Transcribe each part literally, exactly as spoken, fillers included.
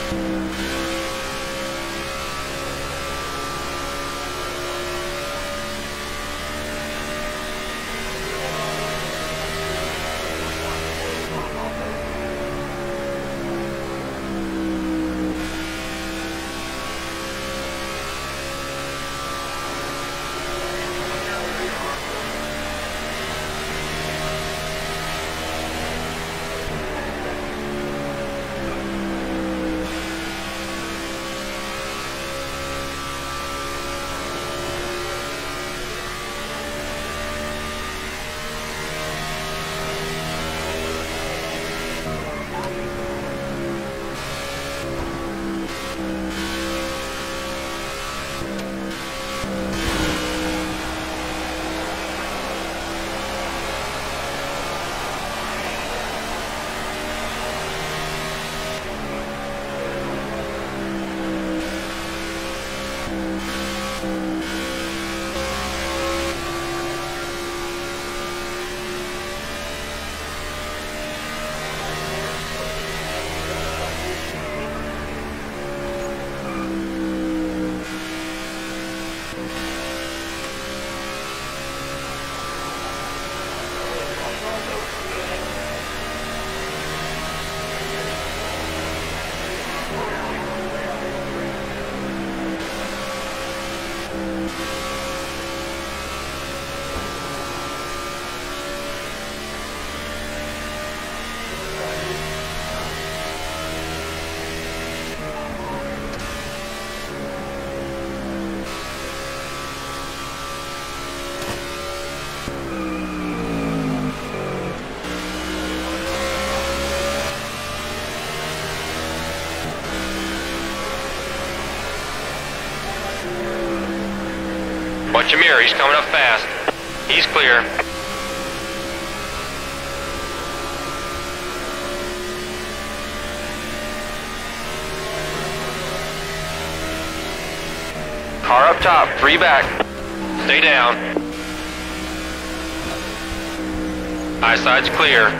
Watch your mirror, he's coming up fast. He's clear. Car up top, three back. Stay down. Eyeside's clear.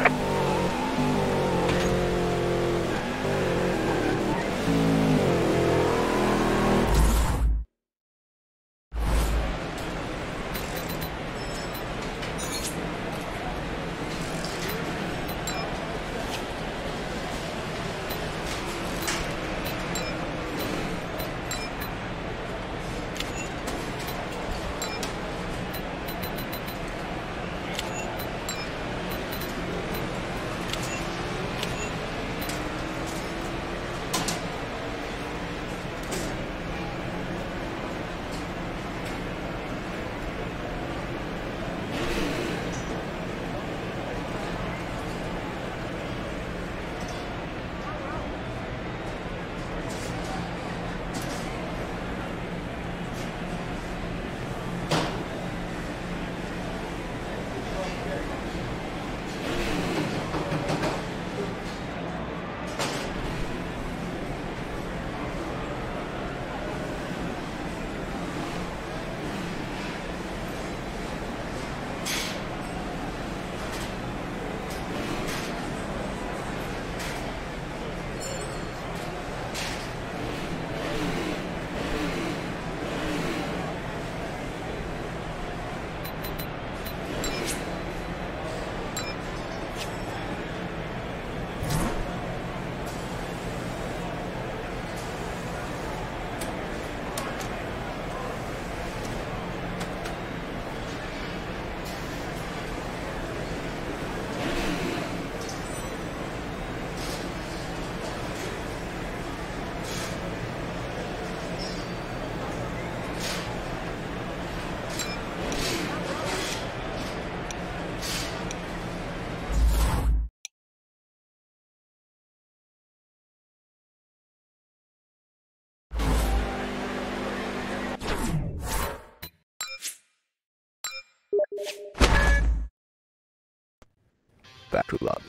Back to lobby.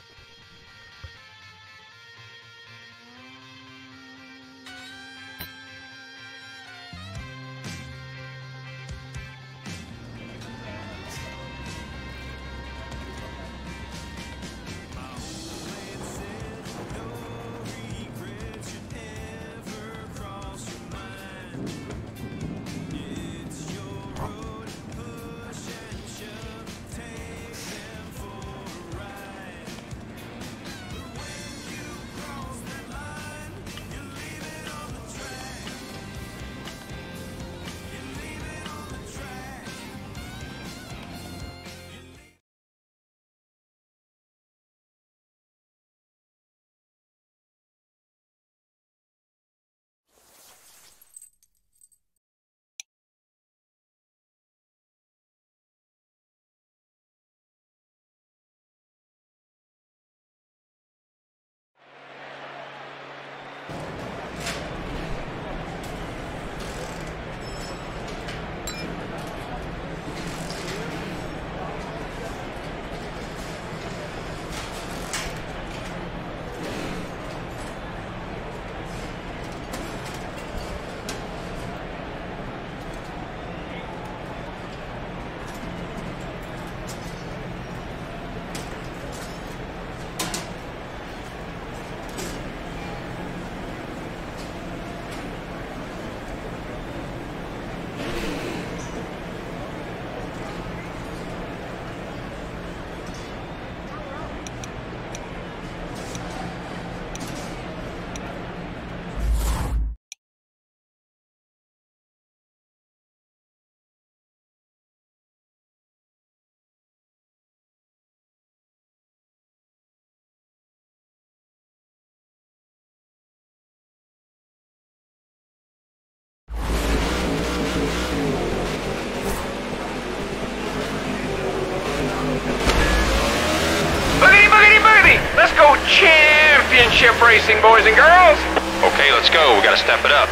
championship racing, boys and girls. Okay, let's go. We gotta step it up.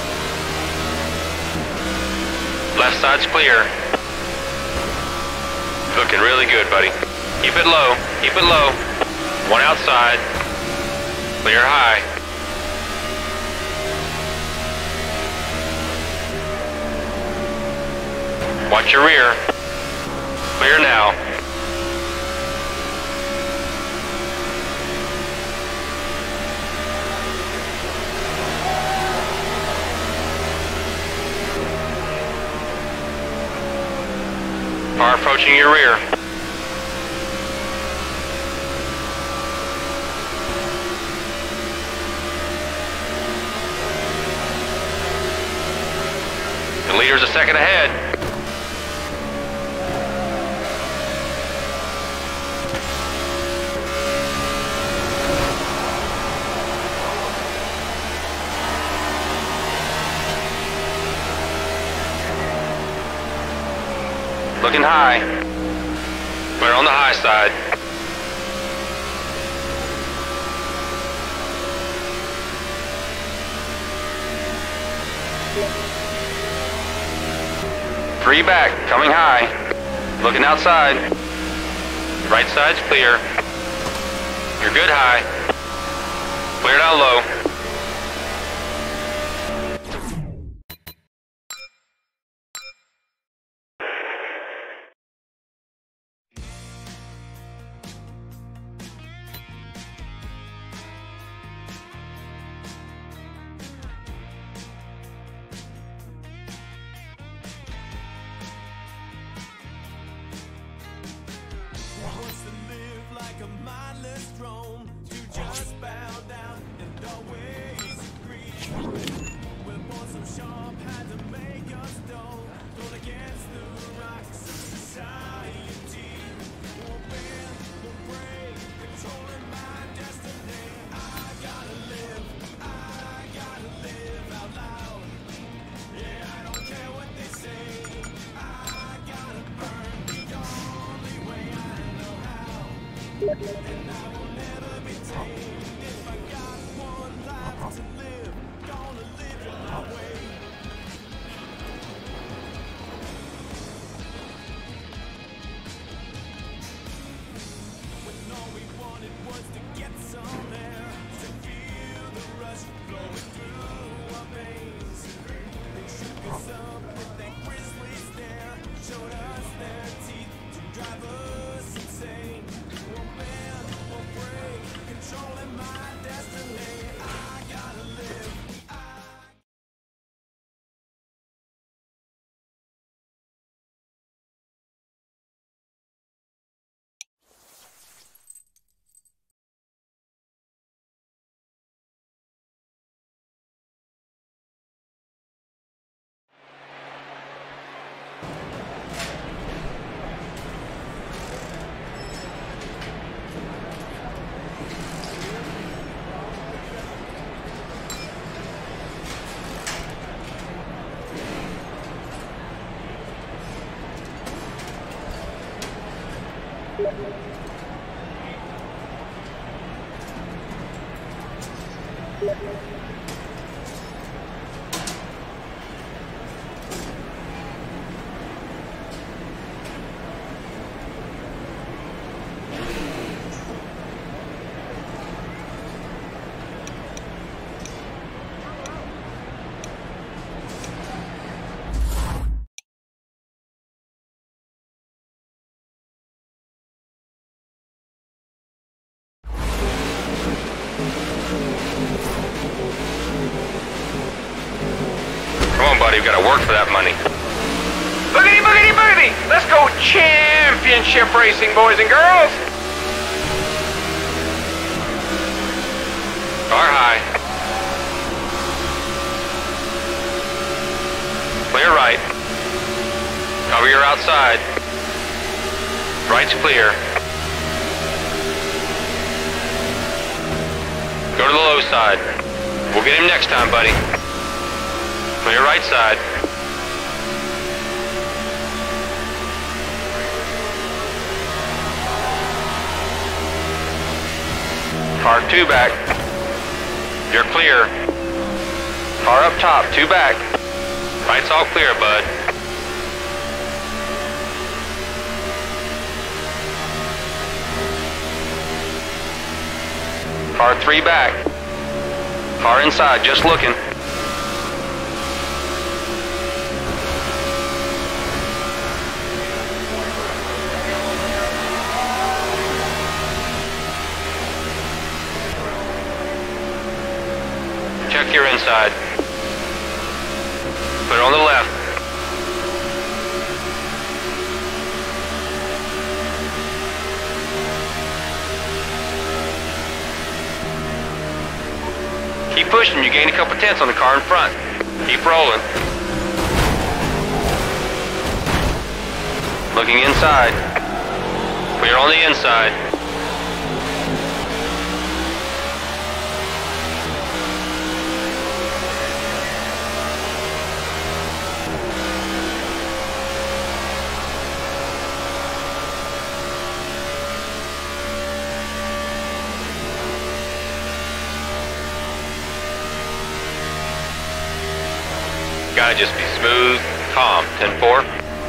Left side's clear. Looking really good, buddy. Keep it low. Keep it low. One outside. Clear high. Watch your rear. Clear now. Car approaching your rear. The leader's a second ahead. Looking high. We're on the high side. Three back, coming high. Looking outside. Right side's clear. You're good high. Clear down low. A mindless drone to just bow down and always agree. We're born so sharp, had to make us dull. Going against the rocks of society. Won't bend, won't break, controlling my destiny. I gotta live, I gotta live out loud. Yeah, I don't care what they say. I gotta burn the only way I know how. And I will never be tamed. If I got one life to live, gonna live it my way. When all we wanted was to get some air, to feel the rush flowing through our veins. They shook us up with that grisly stare, showed us their teeth to drive us insane. Won't bend, won't break, controlling my destiny. I gotta live. I Buddy, we gotta work for that money. Boogity, boogity, boogity! Let's go championship racing, boys and girls! Car high. Clear right. Cover your outside. Right's clear. Go to the low side. We'll get him next time, buddy. Clear right side. Car two back. You're clear. Car up top, two back. Right's all clear, bud. Car three back. Car inside, just looking. Check your inside. Put it on the left. Keep pushing, you gain a couple tenths on the car in front. Keep rolling. Looking inside. Clear on the inside. Gotta just be smooth, calm. ten four.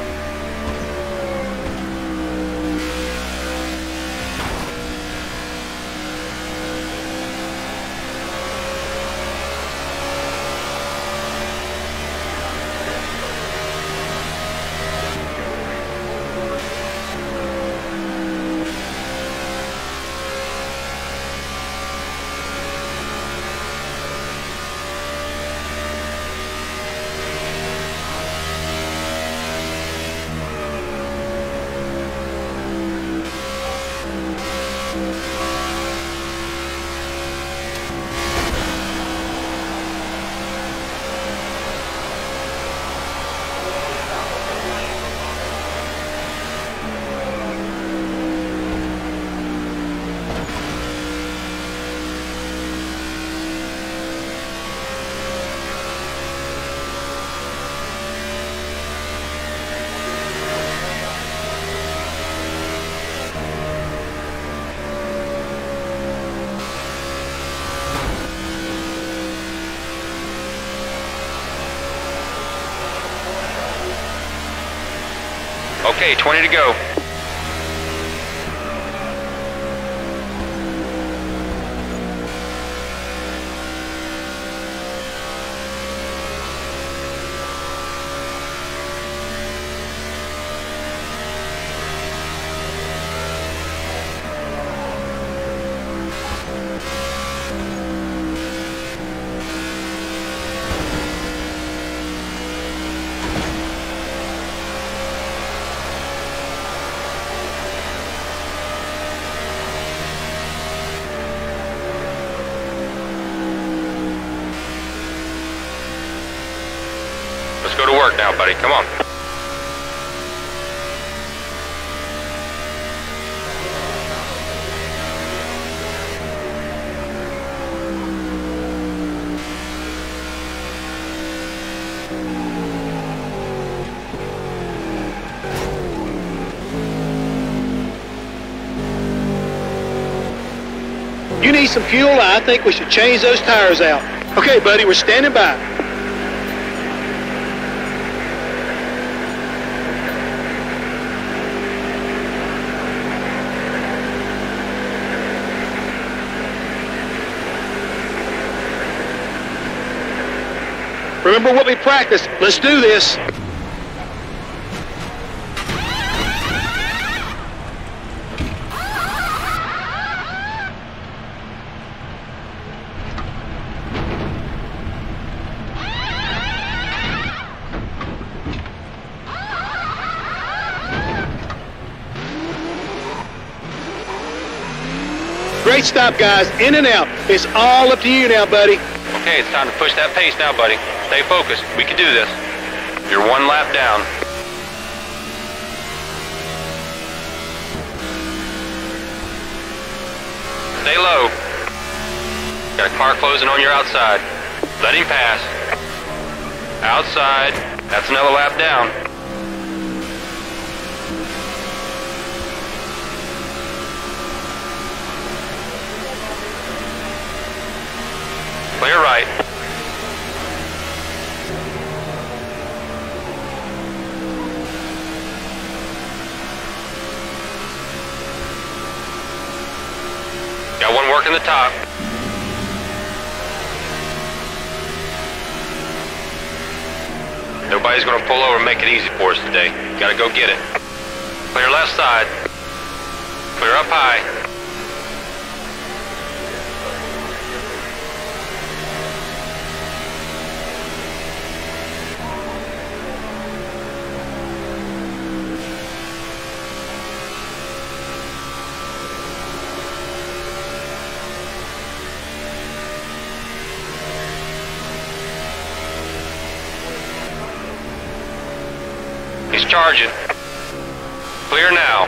Okay, twenty to go. Let's go to work now, buddy. Come on. You need some fuel. I think we should change those tires out. Okay, buddy, we're standing by. Remember what we practiced. Let's do this. Great stop, guys. In and out. It's all up to you now, buddy. Okay, it's time to push that pace now, buddy. Stay focused. We can do this. You're one lap down. Stay low. Got a car closing on your outside. Let him pass. Outside. That's another lap down. Clear right. Got one working the top. Nobody's gonna pull over and make it easy for us today. Gotta go get it. Clear left side. Clear up high. He's charging. Clear now.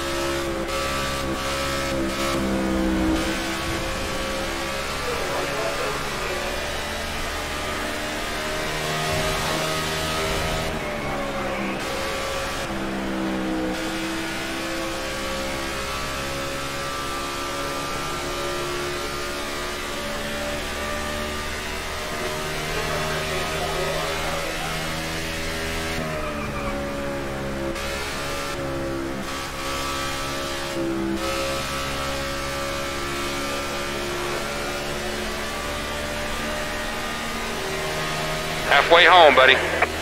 Halfway home, buddy.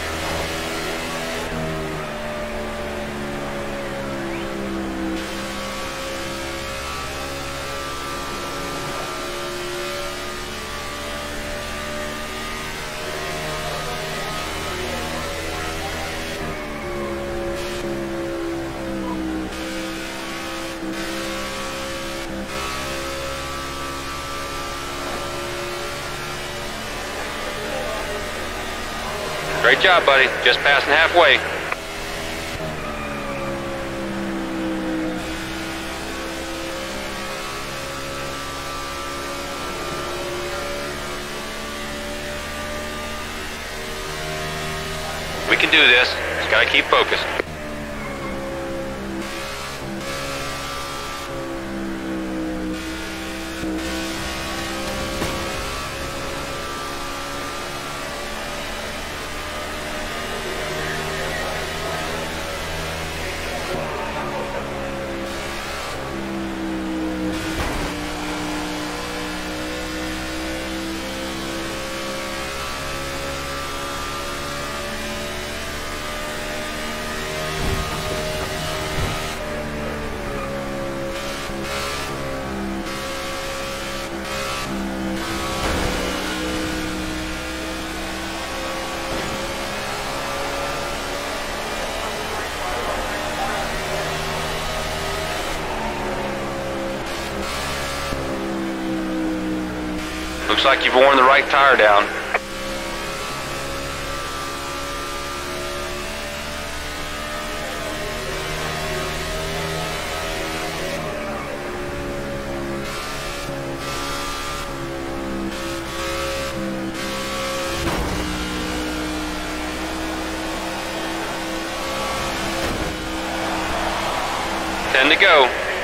Great job, buddy. Just passing halfway. We can do this. Just gotta keep focused. Looks like you've worn the right tire down. Ten to go.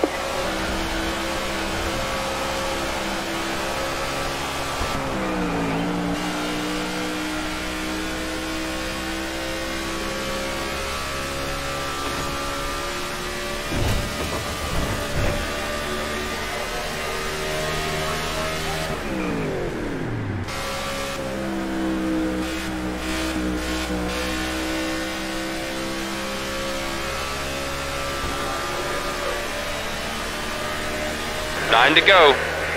Nine to go.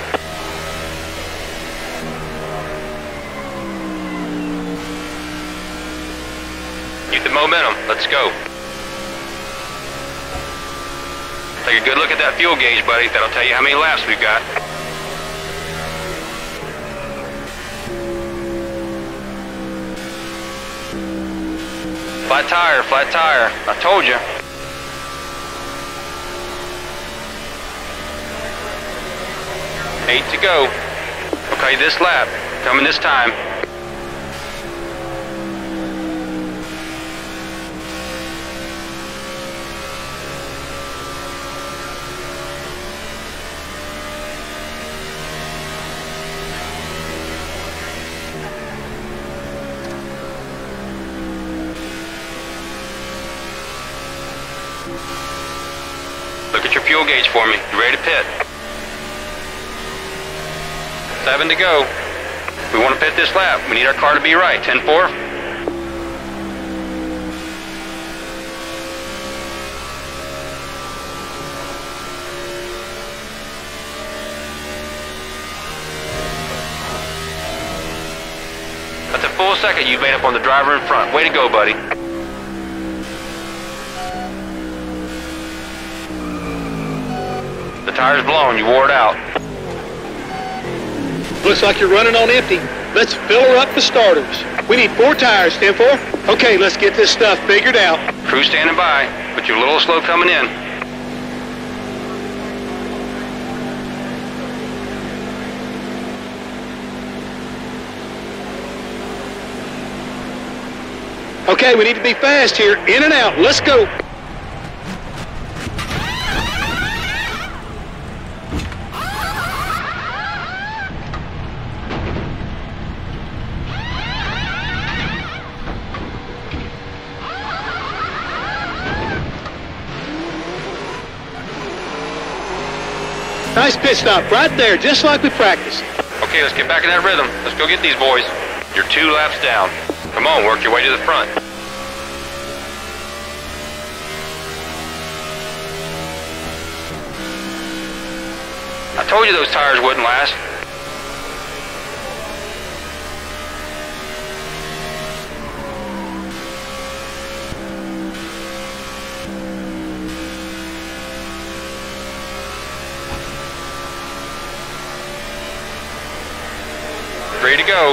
Keep the momentum. Let's go. Take a good look at that fuel gauge, buddy. That'll tell you how many laps we've got. Flat tire, flat tire. I told you. Eight to go. Okay, this lap. Coming this time. at your fuel gauge for me. You ready to pit? Seven to go. We want to pit this lap. We need our car to be right. ten four. That's a full second you've made up on the driver in front. Way to go, buddy. The tire's blown. You wore it out. Looks like you're running on empty. Let's fill her up for starters. We need four tires, ten four. Okay, let's get this stuff figured out. Crew standing by, but you're a little slow coming in. Okay, we need to be fast here. In and out. Let's go. Nice pit stop right there, just like we practiced. Okay, let's get back in that rhythm. Let's go get these boys. You're two laps down. Come on, work your way to the front. I told you those tires wouldn't last. Ready to go.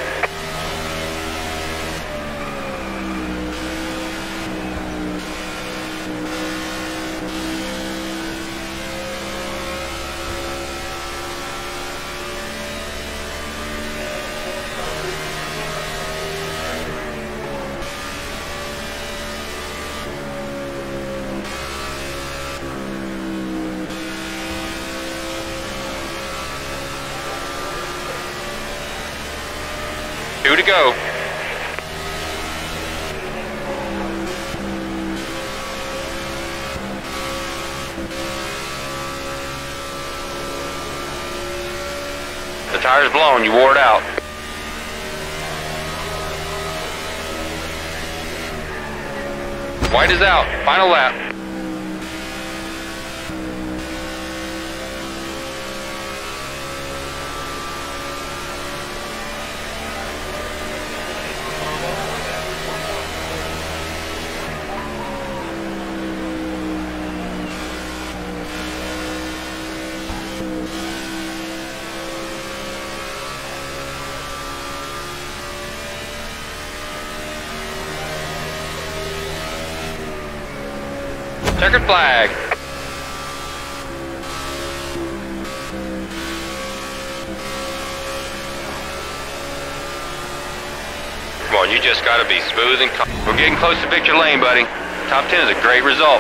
Two to go. The tire's blown, you wore it out. White is out, final lap. Checkered flag. Come on, you just gotta be smooth and calm. We're getting close to victory lane, buddy. Top ten is a great result.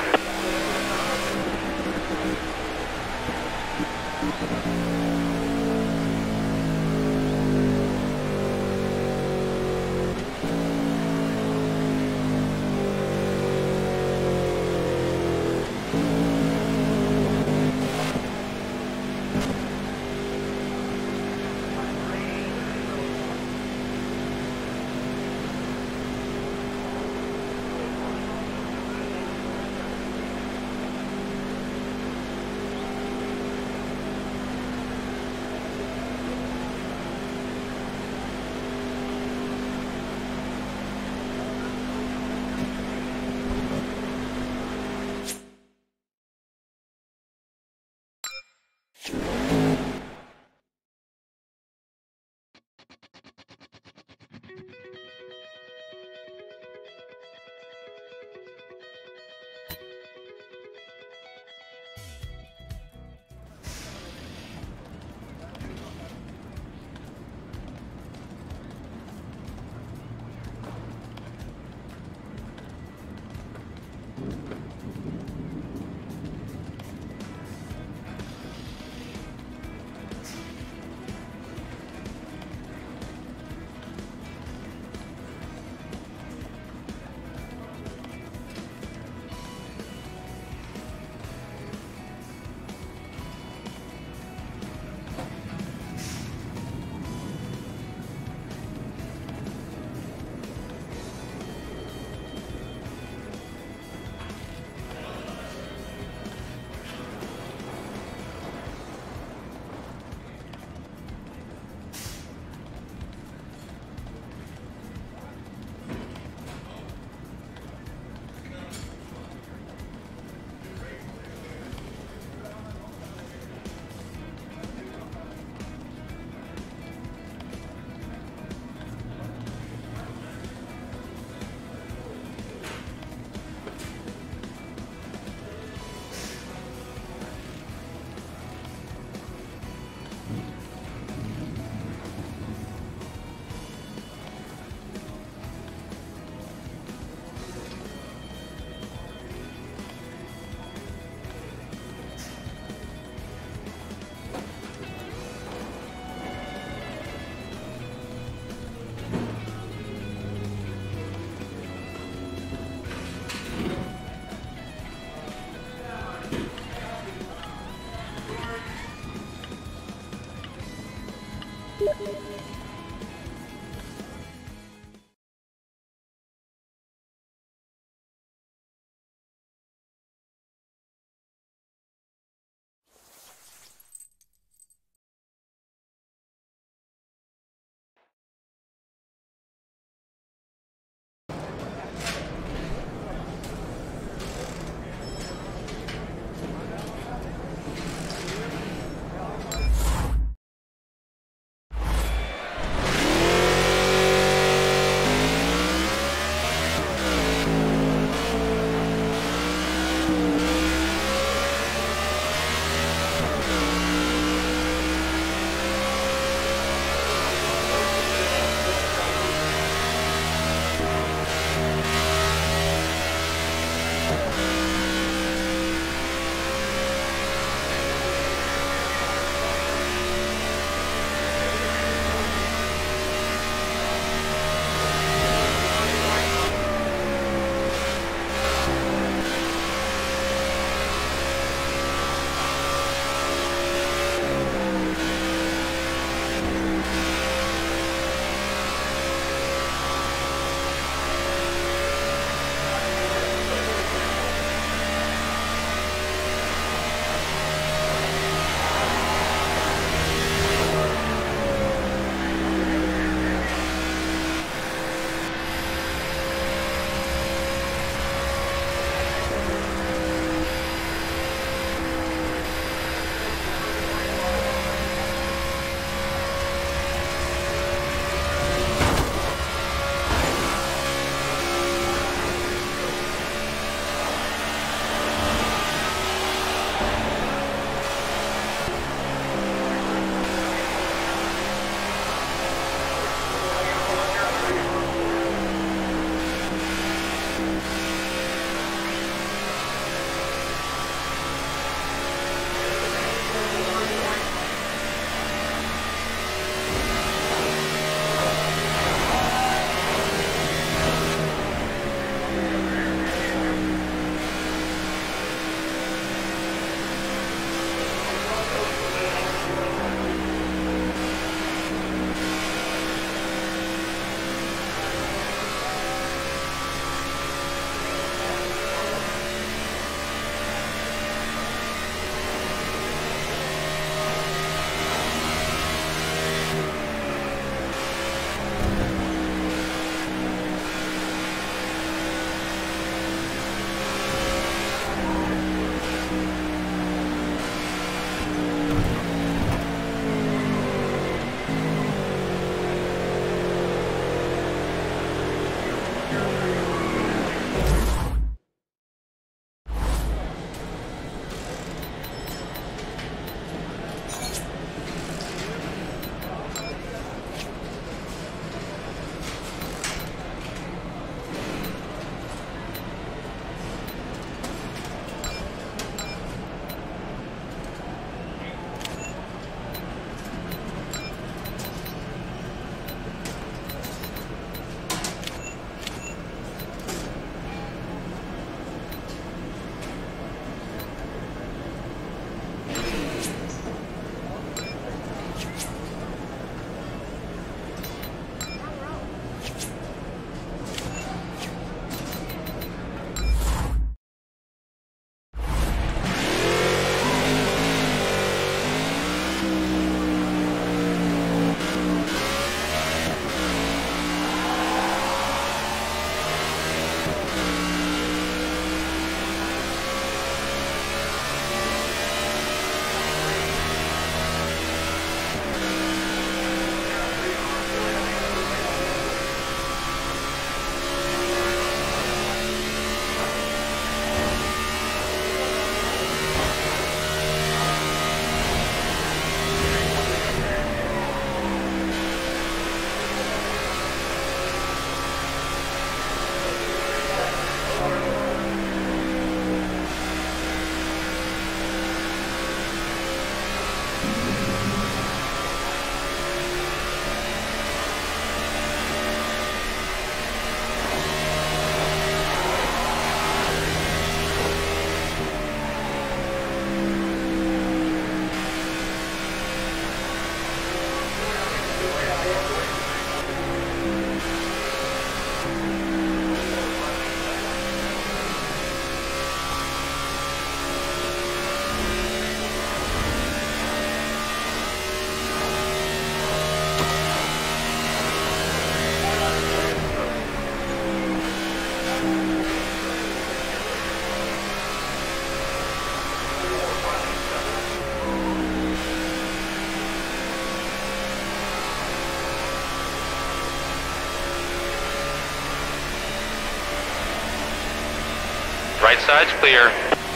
Right side's clear.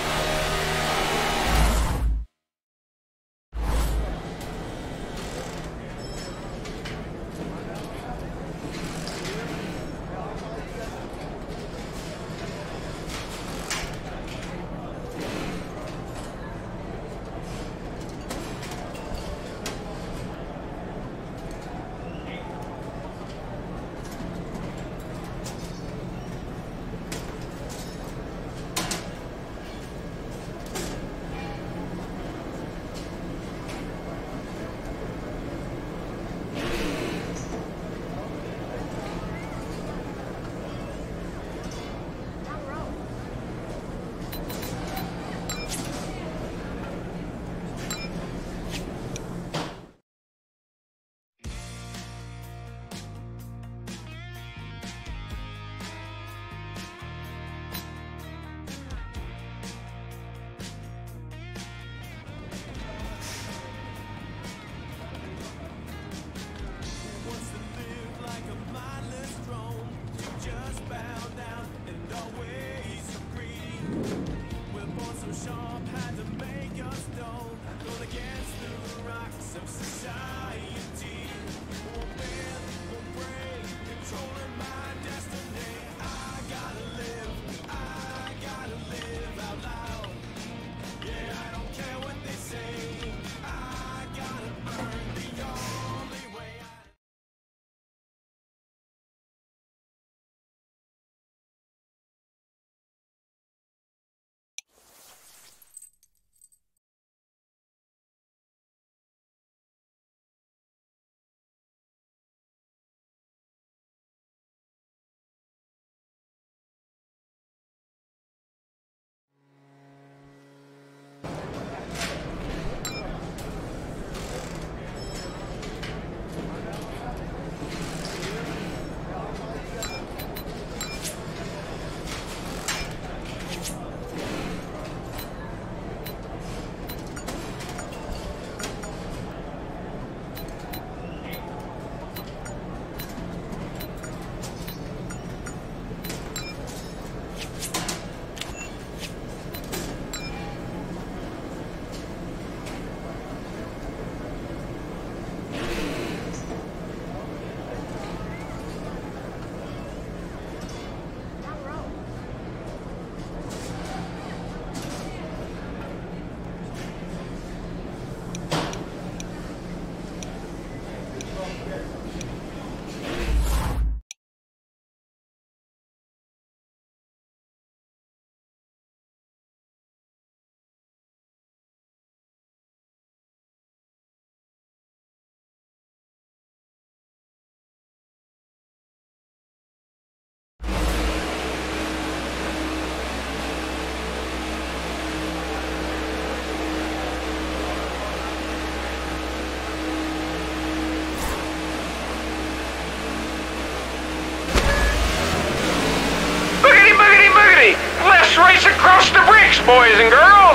Let's race across the bricks, boys and girls!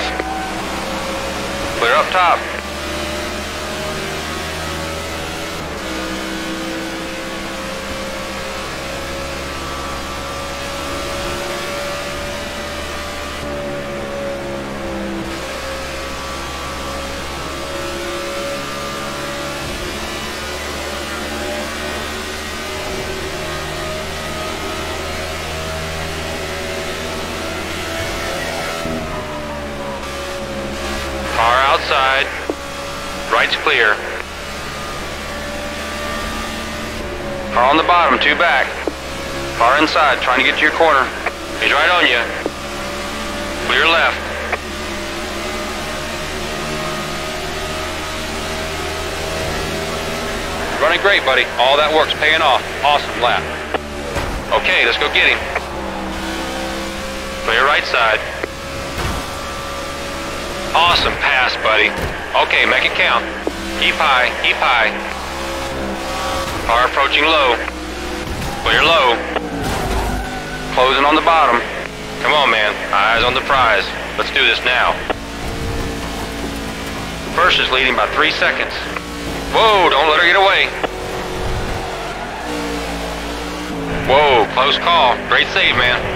Clear up top. Car outside. Right's clear. Car on the bottom, two back. Car inside, trying to get to your corner. He's right on you. Clear left. Running great, buddy. All that work's paying off. Awesome lap. Okay, let's go get him. Clear right side. Awesome pass, buddy. Okay, make it count. Keep high, keep high. Car approaching low. Clear low. Closing on the bottom. Come on, man. Eyes on the prize. Let's do this now. First is leading by three seconds. Whoa, don't let her get away. Whoa, close call. Great save, man.